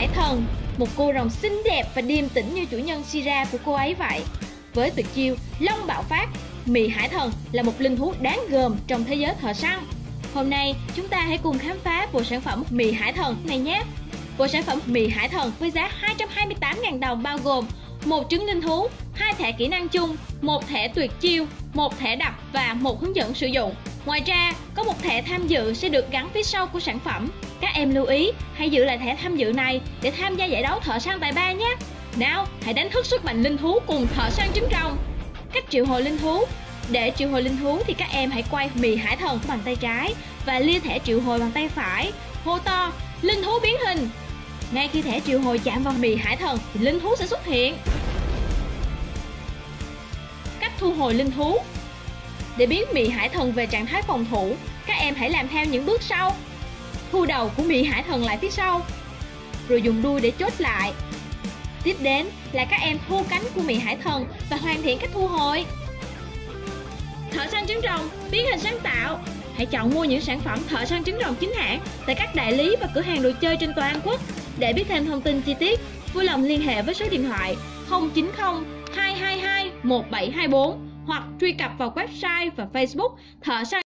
Hải Thần, một cô rồng xinh đẹp và điềm tĩnh như chủ nhân Shira của cô ấy vậy. Với tuyệt chiêu Long Bạo Phát, Mị Hải Thần là một linh thú đáng gờm trong thế giới thợ săn. Hôm nay chúng ta hãy cùng khám phá bộ sản phẩm Mị Hải Thần này nhé. Bộ sản phẩm Mị Hải Thần với giá 228.000 đồng bao gồm một trứng linh thú, 2 thẻ kỹ năng chung, một thẻ tuyệt chiêu, một thẻ đập và một hướng dẫn sử dụng. Ngoài ra, có một thẻ tham dự sẽ được gắn phía sau của sản phẩm. Các em lưu ý, hãy giữ lại thẻ tham dự này để tham gia giải đấu thợ săn tài ba nhé. Nào, hãy đánh thức sức mạnh linh thú cùng thợ săn trứng rồng. Cách triệu hồi linh thú. Để triệu hồi linh thú thì các em hãy quay Mị Hải Thần bằng tay trái và lia thẻ triệu hồi bằng tay phải. Hô to, linh thú biến hình. Ngay khi thẻ triệu hồi chạm vào Mị Hải Thần thì linh thú sẽ xuất hiện. Cách thu hồi linh thú. Để biến Mị Hải Thần về trạng thái phòng thủ, các em hãy làm theo những bước sau. Thu đầu của Mị Hải Thần lại phía sau, rồi dùng đuôi để chốt lại. Tiếp đến là các em thu cánh của Mị Hải Thần và hoàn thiện cách thu hồi. Thợ săn trứng rồng biến hình sáng tạo. Hãy chọn mua những sản phẩm thợ săn trứng rồng chính hãng tại các đại lý và cửa hàng đồ chơi trên toàn quốc. Để biết thêm thông tin chi tiết, vui lòng liên hệ với số điện thoại 090 222 1724 hoặc truy cập vào website và Facebook Thợ Săn